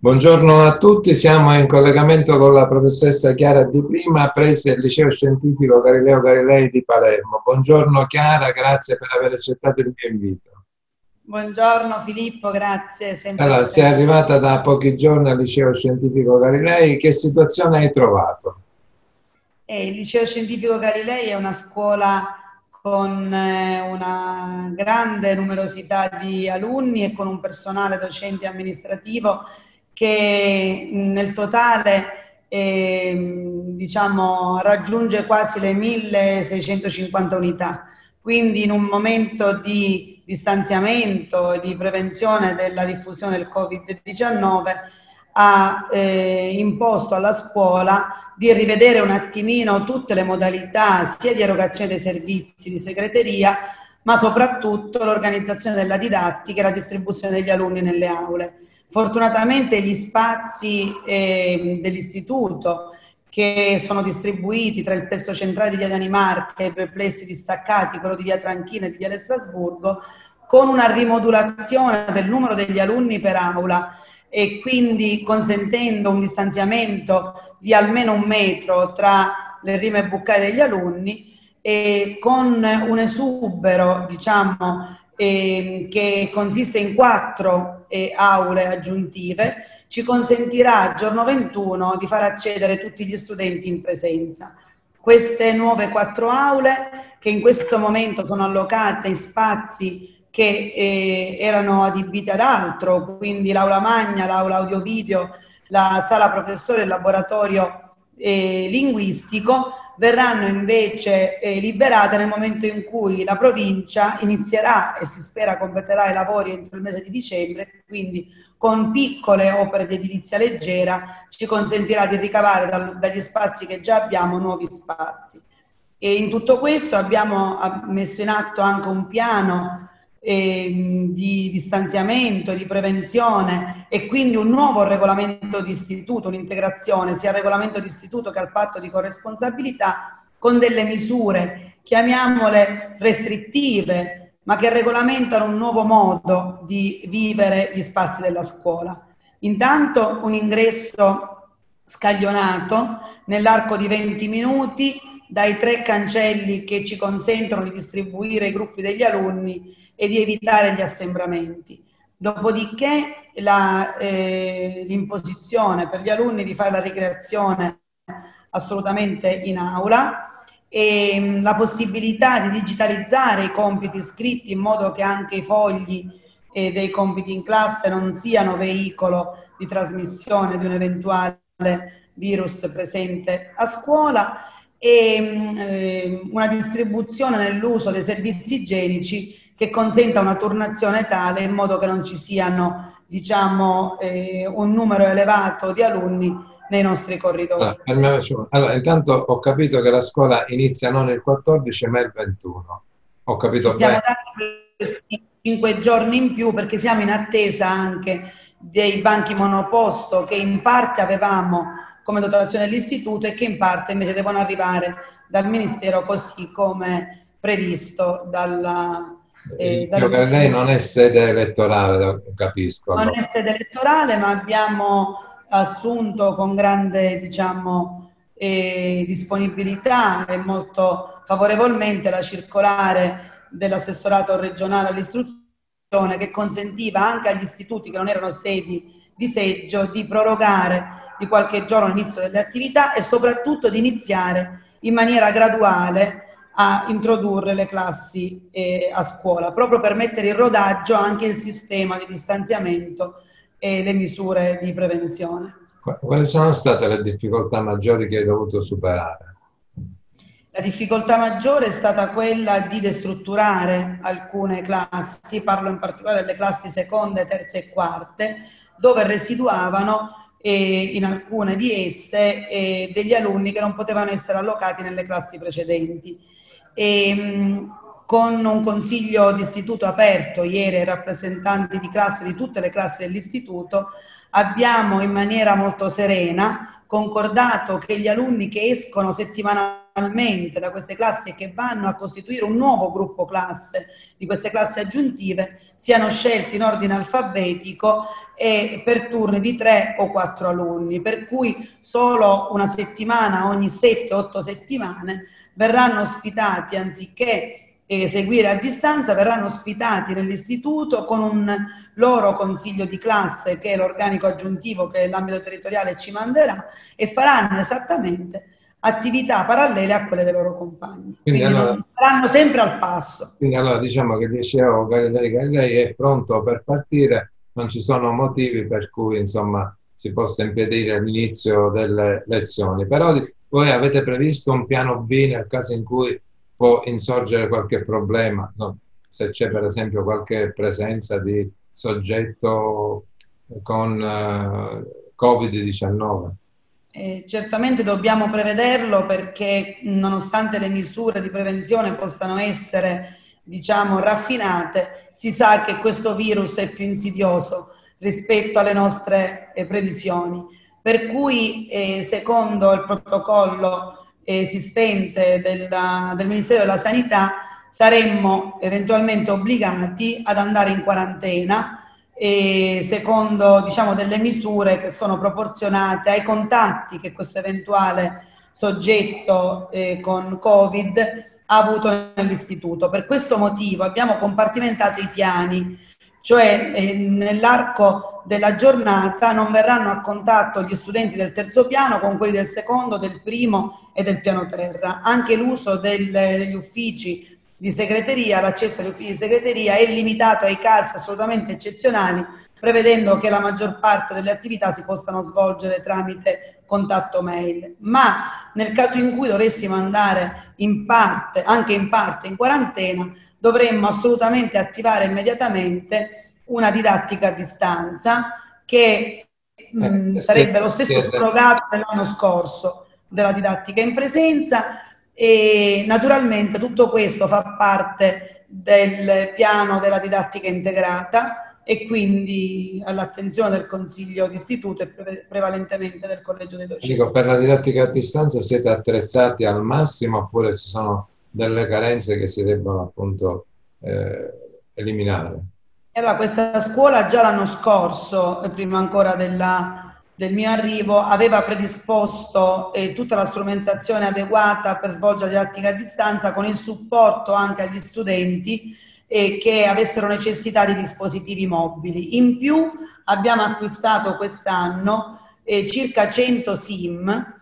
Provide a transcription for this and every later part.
Buongiorno a tutti, siamo in collegamento con la professoressa Chiara Di Prima, prese il Liceo Scientifico Galileo Galilei di Palermo. Buongiorno Chiara, grazie per aver accettato il mio invito. Buongiorno Filippo, grazie, sempre a Allora, sei te. arrivata da pochi giorni al Liceo Scientifico Galilei, che situazione hai trovato? Il Liceo Scientifico Galilei è una scuola con una grande numerosità di alunni e con un personale docente e amministrativo che nel totale diciamo, raggiunge quasi le 1650 unità. Quindi in un momento di distanziamento e di prevenzione della diffusione del Covid-19 ha imposto alla scuola di rivedere un attimino tutte le modalità sia di erogazione dei servizi di segreteria, ma soprattutto l'organizzazione della didattica e la distribuzione degli alunni nelle aule. Fortunatamente gli spazi dell'istituto, che sono distribuiti tra il plesso centrale di via Danimarca e i due plessi distaccati, quello di via Tranchina e di via Strasburgo, con una rimodulazione del numero degli alunni per aula e quindi consentendo un distanziamento di almeno 1 metro tra le rime buccate degli alunni e con un esubero, diciamo, che consiste in 4 aule aggiuntive, ci consentirà giorno 21 di far accedere tutti gli studenti in presenza. Queste nuove 4 aule, che in questo momento sono allocate in spazi che erano adibite ad altro, quindi l'aula magna, l'aula audio-video, la sala professore e il laboratorio linguistico, verranno invece liberate nel momento in cui la provincia inizierà e si spera completerà i lavori entro il mese di dicembre, quindi con piccole opere di edilizia leggera ci consentirà di ricavare dagli spazi che già abbiamo nuovi spazi. E in tutto questo abbiamo messo in atto anche un piano di distanziamento, di prevenzione e quindi un nuovo regolamento di istituto, un'integrazione sia al regolamento di istituto che al patto di corresponsabilità con delle misure, chiamiamole restrittive, ma che regolamentano un nuovo modo di vivere gli spazi della scuola. Intanto un ingresso scaglionato nell'arco di 20 minuti dai 3 cancelli che ci consentono di distribuire i gruppi degli alunni e di evitare gli assembramenti. Dopodiché l'imposizione per gli alunni di fare la ricreazione assolutamente in aula e la possibilità di digitalizzare i compiti scritti in modo che anche i fogli dei compiti in classe non siano veicolo di trasmissione di un eventuale virus presente a scuola e una distribuzione nell'uso dei servizi igienici che consenta una turnazione tale in modo che non ci siano, diciamo, un numero elevato di alunni nei nostri corridoi. Allora, intanto ho capito che la scuola inizia non il 14 ma il 21. Ho Ci capito stiamo bene? dando questi 5 giorni in più perché siamo in attesa anche dei banchi monoposto che in parte avevamo come dotazione dell'istituto e che in parte invece devono arrivare dal Ministero così come previsto dalla... Lei non è sede elettorale, capisco. Non Allora. è sede elettorale, ma abbiamo assunto con grande, diciamo, disponibilità e molto favorevolmente la circolare dell'assessorato regionale all'istruzione che consentiva anche agli istituti che non erano sedi di seggio di prorogare di qualche giorno l'inizio delle attività e soprattutto di iniziare in maniera graduale a introdurre le classi a scuola, proprio per mettere in rodaggio anche il sistema di distanziamento e le misure di prevenzione. Quali sono state le difficoltà maggiori che hai dovuto superare? La difficoltà maggiore è stata quella di destrutturare alcune classi, parlo in particolare delle classi seconde, terze e quarte, dove residuavano in alcune di esse degli alunni che non potevano essere allocati nelle classi precedenti. Con un consiglio d'istituto aperto ieri ai rappresentanti di classe di tutte le classi dell'istituto abbiamo in maniera molto serena concordato che gli alunni che escono settimanalmente annualmente da queste classi e che vanno a costituire un nuovo gruppo classe di queste classi aggiuntive siano scelti in ordine alfabetico e per turni di 3 o 4 alunni, per cui solo una settimana ogni 7-8 settimane verranno ospitati, anziché seguire a distanza, verranno ospitati nell'istituto con un loro consiglio di classe, che è l'organico aggiuntivo che l'ambito territoriale ci manderà, e faranno esattamente attività parallele a quelle dei loro compagni. Quindi allora, non saranno sempre al passo. Quindi allora diciamo che il liceo Galilei Galilei è pronto per partire, non ci sono motivi per cui insomma si possa impedire l'inizio delle lezioni. Però voi avete previsto un piano B nel caso in cui può insorgere qualche problema, no? Se c'è per esempio qualche presenza di soggetto con Covid-19. Certamente dobbiamo prevederlo, perché nonostante le misure di prevenzione possano essere, diciamo, raffinate, si sa che questo virus è più insidioso rispetto alle nostre previsioni. Per cui, secondo il protocollo esistente del Ministero della Sanità, saremmo eventualmente obbligati ad andare in quarantena, secondo, diciamo, delle misure che sono proporzionate ai contatti che questo eventuale soggetto con Covid ha avuto nell'istituto. Per questo motivo abbiamo compartimentato i piani, cioè nell'arco della giornata non verranno a contatto gli studenti del terzo piano con quelli del secondo, del primo e del piano terra. Anche l'uso degli uffici di segreteria, l'accesso agli uffici di segreteria è limitato ai casi assolutamente eccezionali, prevedendo che la maggior parte delle attività si possano svolgere tramite contatto mail. Ma nel caso in cui dovessimo andare in parte, anche in parte in quarantena, dovremmo assolutamente attivare immediatamente una didattica a distanza, che sarebbe lo stesso surrogato dell'anno scorso della didattica in presenza. E naturalmente tutto questo fa parte del piano della didattica integrata e quindi all'attenzione del Consiglio d'Istituto e prevalentemente del Collegio dei Docenti. Dico, per la didattica a distanza siete attrezzati al massimo oppure ci sono delle carenze che si debbono appunto eliminare? Allora, questa scuola già l'anno scorso, prima ancora del mio arrivo, aveva predisposto tutta la strumentazione adeguata per svolgere la didattica a distanza, con il supporto anche agli studenti che avessero necessità di dispositivi mobili. In più abbiamo acquistato quest'anno circa 100 SIM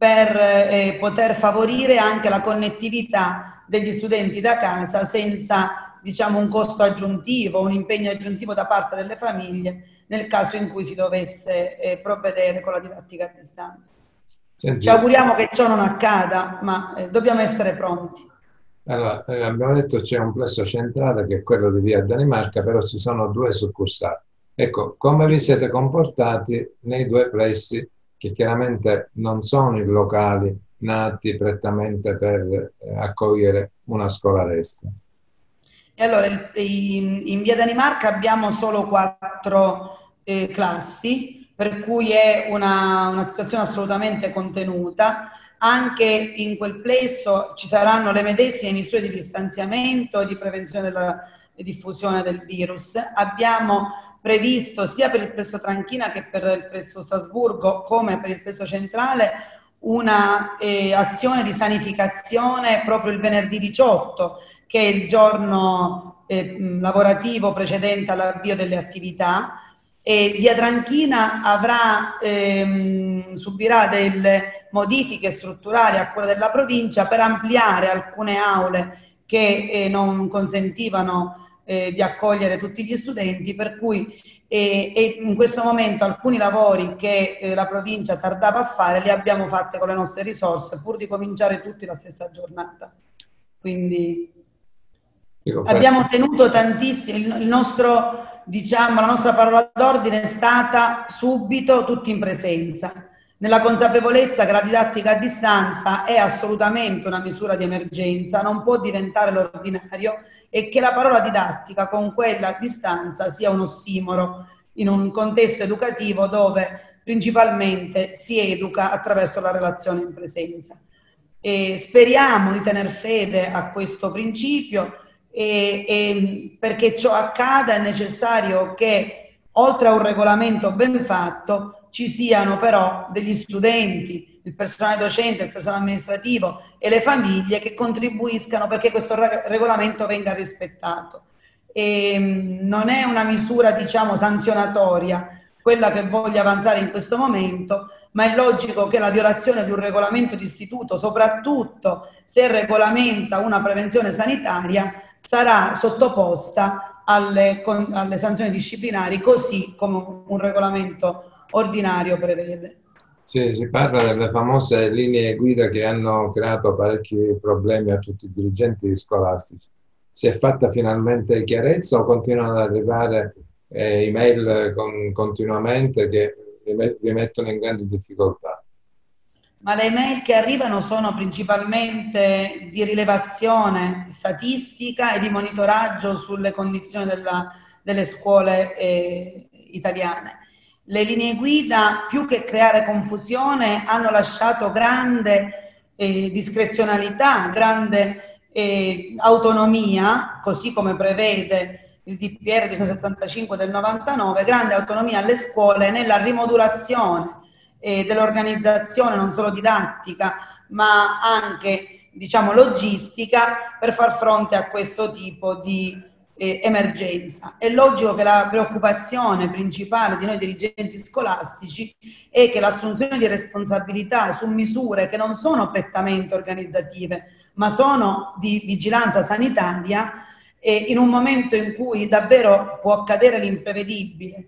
per poter favorire anche la connettività degli studenti da casa senza, diciamo, un costo aggiuntivo, un impegno aggiuntivo da parte delle famiglie nel caso in cui si dovesse provvedere con la didattica a distanza. Senti, ci auguriamo che ciò non accada, ma dobbiamo essere pronti. Allora, abbiamo detto c'è un plesso centrale che è quello di Via Danimarca, però ci sono due succursali. Ecco, come vi siete comportati nei due plessi, che chiaramente non sono i locali nati prettamente per accogliere una scolaresca? E allora, in Via Danimarca abbiamo solo 4 classi, per cui è una situazione assolutamente contenuta. Anche in quel plesso ci saranno le medesime misure di distanziamento e di prevenzione della diffusione del virus. Abbiamo previsto sia per il plesso Tranchina che per il plesso Strasburgo, come per il plesso centrale, una azione di sanificazione proprio il venerdì 18, che è il giorno lavorativo precedente all'avvio delle attività. E Via Tranchina subirà delle modifiche strutturali a quella della provincia per ampliare alcune aule che non consentivano di accogliere tutti gli studenti, per cui in questo momento alcuni lavori che la provincia tardava a fare li abbiamo fatti con le nostre risorse, pur di cominciare tutti la stessa giornata. Quindi abbiamo tenuto tantissimo, diciamo, la nostra parola d'ordine è stata subito tutti in presenza, nella consapevolezza che la didattica a distanza è assolutamente una misura di emergenza, non può diventare l'ordinario, e che la parola didattica con quella a distanza sia un ossimoro in un contesto educativo dove principalmente si educa attraverso la relazione in presenza. e speriamo di tener fede a questo principio perché ciò accada è necessario che oltre a un regolamento ben fatto ci siano però degli studenti, il personale docente, il personale amministrativo e le famiglie che contribuiscano perché questo regolamento venga rispettato. Non è una misura, diciamo, sanzionatoria quella che voglio avanzare in questo momento, ma è logico che la violazione di un regolamento d'istituto, soprattutto se regolamenta una prevenzione sanitaria, sarà sottoposta alle sanzioni disciplinari, così come un regolamento ordinario prevede. Sì, si parla delle famose linee guida che hanno creato parecchi problemi a tutti i dirigenti scolastici. Si è fatta finalmente chiarezza o continuano ad arrivare email continuamente che vi mettono in grandi difficoltà? Ma le email che arrivano sono principalmente di rilevazione statistica e di monitoraggio sulle condizioni delle scuole italiane. Le linee guida, più che creare confusione, hanno lasciato grande discrezionalità, grande autonomia, così come prevede il DPR 275 del 99, grande autonomia alle scuole nella rimodulazione dell'organizzazione non solo didattica ma anche, diciamo, logistica per far fronte a questo tipo di emergenza. È logico che la preoccupazione principale di noi dirigenti scolastici è che l'assunzione di responsabilità su misure che non sono prettamente organizzative ma sono di vigilanza sanitaria in un momento in cui davvero può accadere l'imprevedibile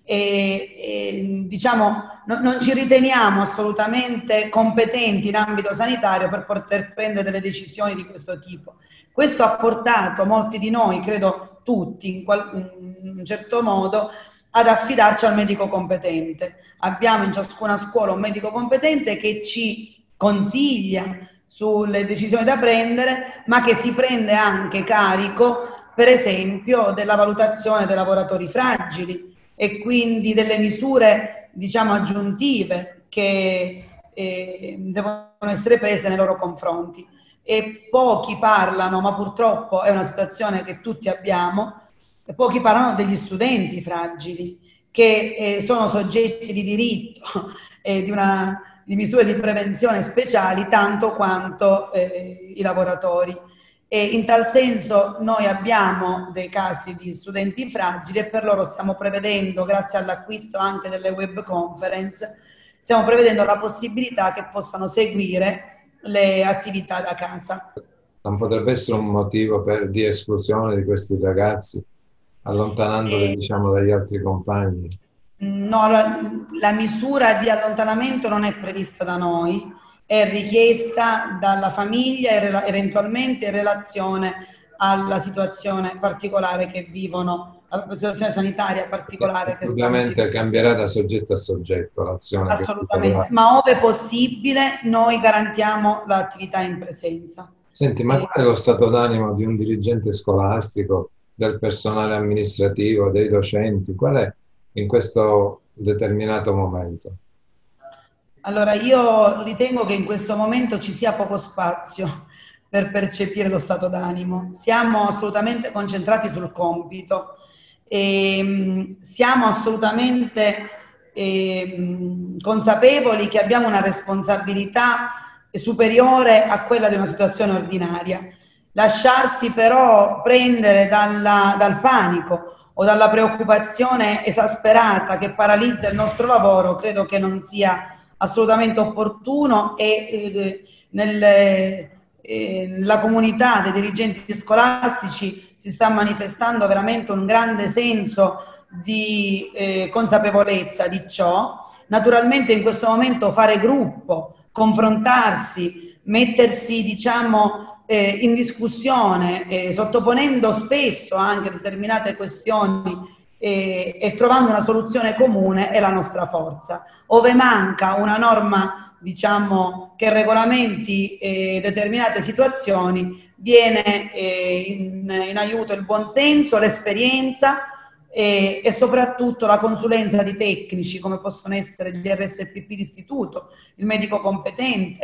diciamo non ci riteniamo assolutamente competenti in ambito sanitario per poter prendere delle decisioni di questo tipo. Questo ha portato molti di noi, credo tutti in un certo modo, ad affidarci al medico competente. Abbiamo in ciascuna scuola un medico competente che ci consiglia sulle decisioni da prendere, ma che si prende anche carico, per esempio, della valutazione dei lavoratori fragili e quindi delle misure, diciamo, aggiuntive che devono essere prese nei loro confronti. E pochi parlano, ma purtroppo è una situazione che tutti abbiamo, e pochi parlano degli studenti fragili, che sono soggetti di diritto di misure di prevenzione speciali tanto quanto i lavoratori. E in tal senso noi abbiamo dei casi di studenti fragili e per loro stiamo prevedendo, grazie all'acquisto anche delle web conference, stiamo prevedendo la possibilità che possano seguire le attività da casa. Non potrebbe essere un motivo di esclusione di questi ragazzi, allontanandoli, diciamo, dagli altri compagni? No, la misura di allontanamento non è prevista da noi, è richiesta dalla famiglia eventualmente in relazione alla situazione particolare che vivono, alla situazione sanitaria particolare che ovviamente cambierà da soggetto a soggetto l'azione. Assolutamente, ma ove possibile noi garantiamo l'attività in presenza. Senti, ma qual è lo stato d'animo di un dirigente scolastico, del personale amministrativo, dei docenti? Qual è in questo determinato momento? Allora, io ritengo che in questo momento ci sia poco spazio per percepire lo stato d'animo. Siamo assolutamente concentrati sul compito e siamo assolutamente consapevoli che abbiamo una responsabilità superiore a quella di una situazione ordinaria. Lasciarsi però prendere dal panico o dalla preoccupazione esasperata che paralizza il nostro lavoro credo che non sia assolutamente opportuno e nella comunità dei dirigenti scolastici si sta manifestando veramente un grande senso di consapevolezza di ciò. Naturalmente in questo momento fare gruppo, confrontarsi, mettersi, diciamo, in discussione, sottoponendo spesso anche determinate questioni e trovando una soluzione comune è la nostra forza. Ove manca una norma, diciamo, che regolamenti determinate situazioni, viene in aiuto il buonsenso, l'esperienza e soprattutto la consulenza di tecnici come possono essere gli RSPP d'istituto, il medico competente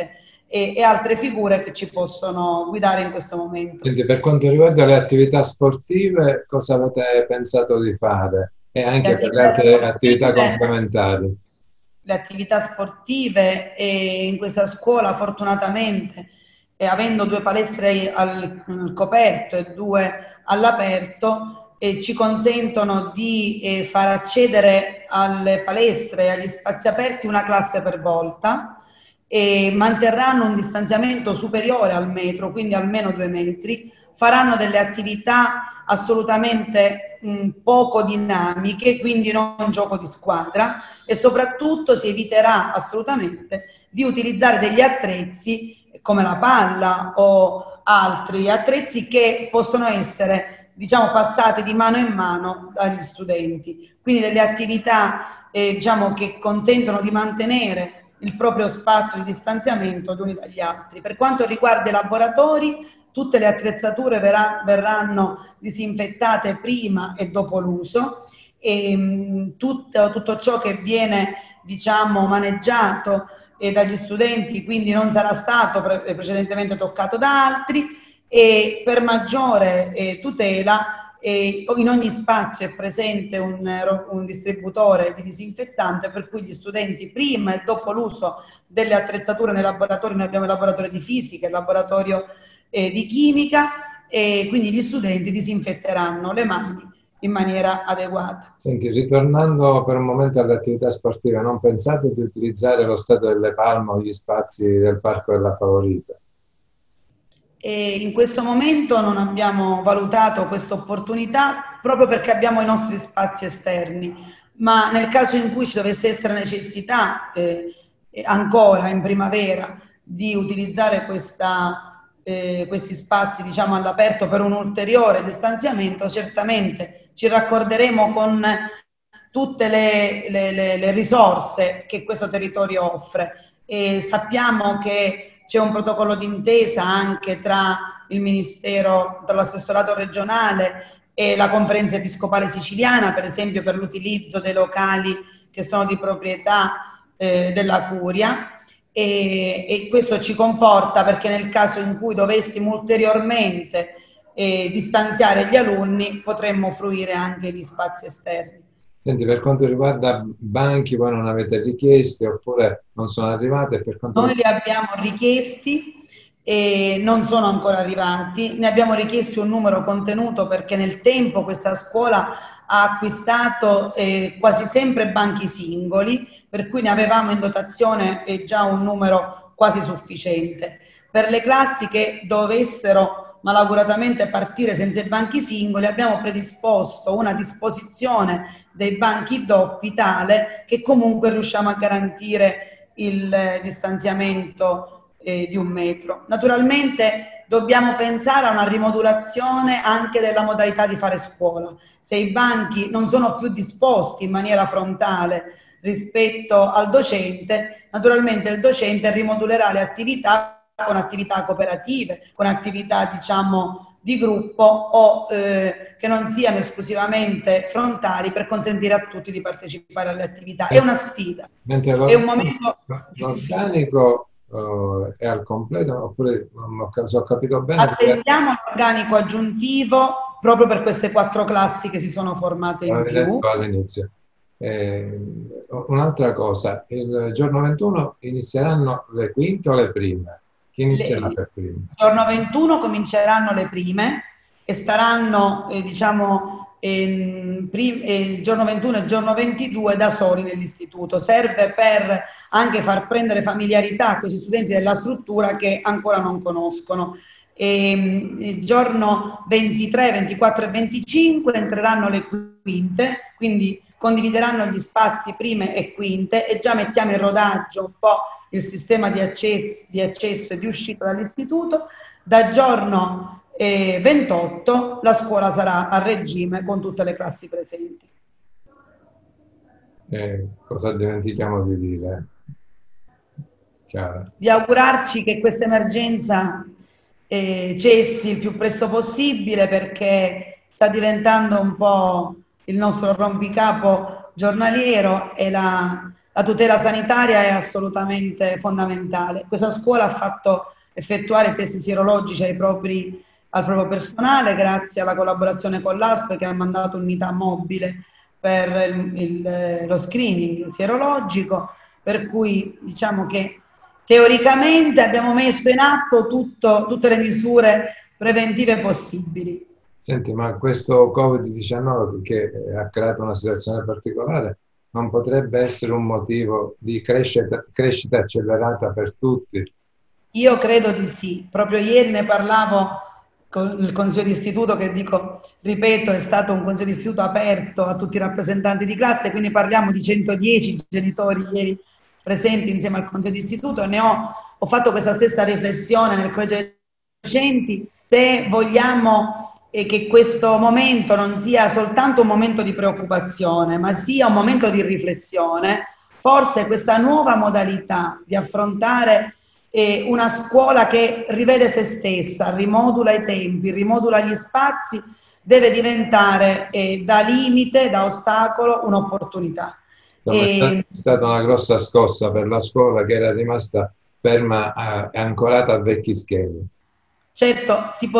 e altre figure che ci possono guidare in questo momento. Quindi per quanto riguarda le attività sportive, cosa avete pensato di fare? E anche per le altre attività complementari? Le attività sportive in questa scuola fortunatamente, avendo 2 palestre al coperto e 2 all'aperto, ci consentono di far accedere alle palestre e agli spazi aperti una classe per volta, e manterranno un distanziamento superiore al metro, quindi almeno 2 metri, faranno delle attività assolutamente poco dinamiche, quindi non gioco di squadra, e soprattutto si eviterà assolutamente di utilizzare degli attrezzi come la palla o altri attrezzi che possono essere, diciamo, passati di mano in mano dagli studenti. Quindi delle attività diciamo, che consentono di mantenere il proprio spazio di distanziamento gli uni dagli altri. Per quanto riguarda i laboratori, tutte le attrezzature verranno disinfettate prima e dopo l'uso, e tutto ciò che viene, diciamo, maneggiato dagli studenti, quindi non sarà stato precedentemente toccato da altri, e per maggiore tutela in ogni spazio è presente un distributore di disinfettante, per cui gli studenti prima e dopo l'uso delle attrezzature nei laboratori, noi abbiamo il laboratorio di fisica, il laboratorio di chimica, e quindi gli studenti disinfetteranno le mani in maniera adeguata. Senti, ritornando per un momento alle attività sportive, non pensate di utilizzare lo Stadio delle Palme o gli spazi del Parco della Favorita? E in questo momento non abbiamo valutato questa opportunità proprio perché abbiamo i nostri spazi esterni, ma nel caso in cui ci dovesse essere necessità ancora in primavera di utilizzare questi spazi, diciamo, all'aperto per un ulteriore distanziamento, certamente ci raccorderemo con tutte le risorse che questo territorio offre, e sappiamo che c'è un protocollo d'intesa anche tra il Ministero, tra l'assessorato regionale e la Conferenza Episcopale Siciliana, per esempio per l'utilizzo dei locali che sono di proprietà della Curia, e questo ci conforta, perché nel caso in cui dovessimo ulteriormente distanziare gli alunni potremmo fruire anche di spazi esterni. Senti, per quanto riguarda banchi, voi non avete richiesti oppure non sono arrivate? Noi li abbiamo richiesti e non sono ancora arrivati, ne abbiamo richiesti un numero contenuto perché nel tempo questa scuola ha acquistato quasi sempre banchi singoli, per cui ne avevamo in dotazione già un numero quasi sufficiente. Per le classi che dovessero malauguratamente partire senza i banchi singoli, abbiamo predisposto una disposizione dei banchi doppi tale che comunque riusciamo a garantire il distanziamento di 1 metro. Naturalmente dobbiamo pensare a una rimodulazione anche della modalità di fare scuola. Se i banchi non sono più disposti in maniera frontale rispetto al docente, naturalmente il docente rimodulerà le attività con attività cooperative, con attività, diciamo, di gruppo o che non siano esclusivamente frontali, per consentire a tutti di partecipare alle attività. È una sfida, è un momento di sfida. L'organico è al completo oppure se ho capito bene? Attendiamo l'organico aggiuntivo proprio per queste 4 classi che si sono formate in più. All'inizio. Un'altra cosa, il giorno 21 inizieranno le quinte o le prime? Chi inizierà per prime? Il giorno 21 cominceranno le prime e staranno, diciamo, il giorno 21 e il giorno 22 da soli nell'istituto. Serve per anche far prendere familiarità a questi studenti della struttura che ancora non conoscono. Il giorno 23, 24 e 25 entreranno le quinte, quindi condivideranno gli spazi prime e quinte, e già mettiamo in rodaggio un po' il sistema di accesso e di uscita dall'istituto. Da giorno 28 la scuola sarà a regime con tutte le classi presenti. Cosa dimentichiamo di dire? Chiara. Di augurarci che questa emergenza cessi il più presto possibile, perché sta diventando un po' il nostro rompicapo giornaliero, e la la tutela sanitaria è assolutamente fondamentale. Questa scuola ha fatto effettuare i test sierologici al proprio personale grazie alla collaborazione con l'ASP, che ha mandato un'unità mobile per lo screening sierologico, per cui diciamo che teoricamente abbiamo messo in atto tutte le misure preventive possibili. Senti, ma questo Covid-19, che ha creato una situazione particolare, non potrebbe essere un motivo di crescita accelerata per tutti? Io credo di sì. Proprio ieri ne parlavo con il consiglio d'istituto, che dico, ripeto, è stato un consiglio d'istituto aperto a tutti i rappresentanti di classe, quindi parliamo di 110 genitori ieri presenti insieme al consiglio d'istituto. Ho fatto questa stessa riflessione nel collegio dei docenti. Se vogliamo che questo momento non sia soltanto un momento di preoccupazione, ma sia un momento di riflessione, forse questa nuova modalità di affrontare una scuola che rivede se stessa, rimodula i tempi, rimodula gli spazi, deve diventare da limite, da ostacolo, un'opportunità. È stata una grossa scossa per la scuola, che era rimasta ferma e ancorata a vecchi schemi. Certo, ci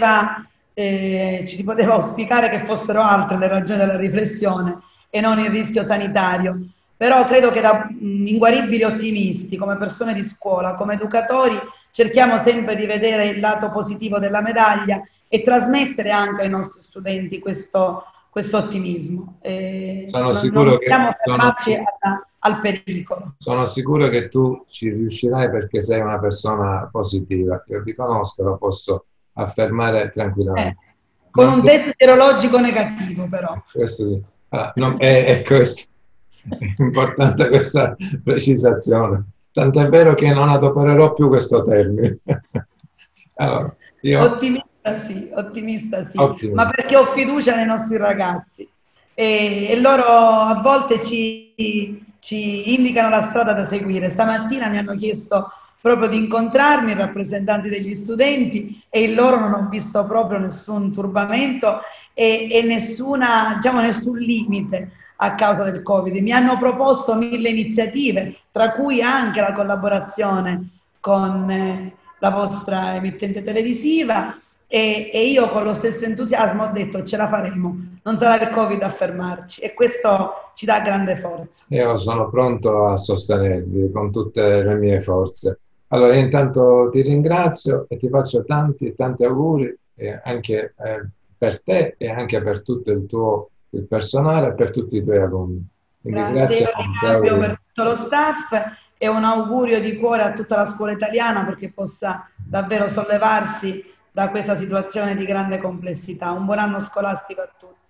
si poteva auspicare che fossero altre le ragioni della riflessione e non il rischio sanitario, però credo che da inguaribili ottimisti, come persone di scuola, come educatori, cerchiamo sempre di vedere il lato positivo della medaglia e trasmettere anche ai nostri studenti questo ottimismo. Sono Non sicuro dobbiamo fermarci al pericolo. Sono sicuro che tu ci riuscirai, perché sei una persona positiva. Io ti conosco, lo posso affermare tranquillamente. Con un test serologico negativo, però. Questo sì. Allora, questo. È importante questa precisazione. Tant'è vero che non adopererò più questo termine. Allora, ottimista sì, ma perché ho fiducia nei nostri ragazzi e loro a volte ci indicano la strada da seguire. Stamattina mi hanno chiesto proprio di incontrarmi, i rappresentanti degli studenti, e in loro non ho visto proprio nessun turbamento e nessun limite a causa del Covid. Mi hanno proposto 1000 iniziative, tra cui anche la collaborazione con la vostra emittente televisiva, e io con lo stesso entusiasmo ho detto ce la faremo, non sarà il Covid a fermarci, e questo ci dà grande forza. Io sono pronto a sostenervi con tutte le mie forze. Allora, intanto ti ringrazio e ti faccio tanti auguri anche per te e anche per tutto il personale e per tutti i tuoi alunni. Quindi grazie, io ringrazio per tutto lo staff e un augurio di cuore a tutta la scuola italiana, perché possa davvero sollevarsi da questa situazione di grande complessità. Un buon anno scolastico a tutti.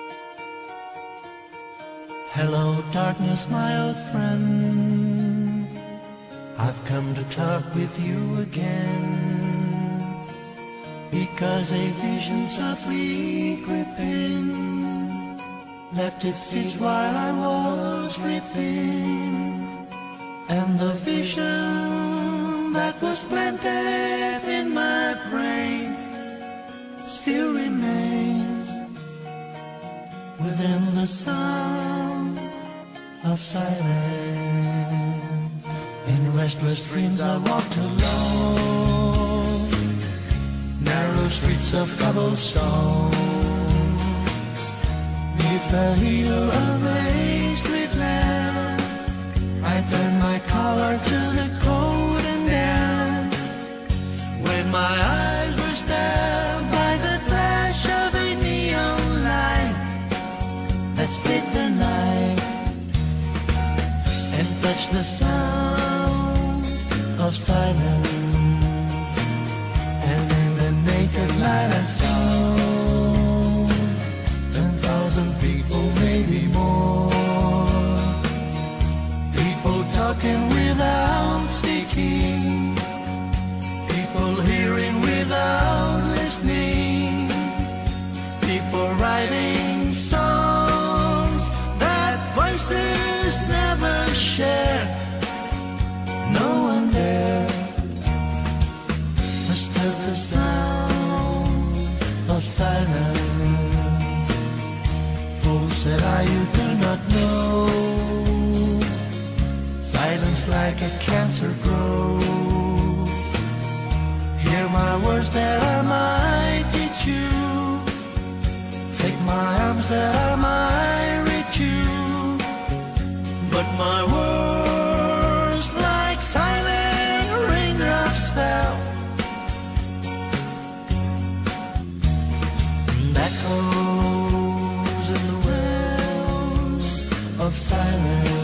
Hello, darkness, my old friend. I've come to talk with you again, because a vision softly creeping left its seeds while I was sleeping, and the vision that was planted in my brain still remains within the sound of silence. In restless dreams I walked alone, narrow streets of cobblestone, neath a hill of a street lamp. I turned my collar to the cold and damp, when my eyes were stabbed by the flash of a neon light that split the night and touched the sound of silence. And in the naked light I saw 10,000 people, maybe more, people talking without speaking, people hearing without listening, people writing songs that voices never share. No one there disturb the sound of silence. Fools said I, you do not know, silence like a cancer grows. Hear my words that I might teach you, take my arms that I might reach you, but my words like silent raindrops fell and echoes in the wells of silence.